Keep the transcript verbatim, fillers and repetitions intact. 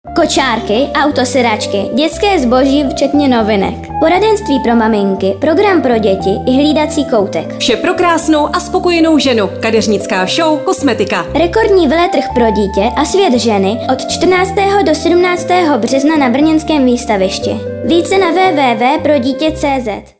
Kočárky, autosedačky, dětské zboží včetně novinek, poradenství pro maminky, program pro děti i hlídací koutek. Vše pro krásnou a spokojenou ženu. Kadeřnická show, kosmetika. Rekordní veletrh pro dítě a svět ženy od čtrnáctého do sedmnáctého března na brněnském výstavišti. Více na w w w tečka pro dítě tečka cé zet.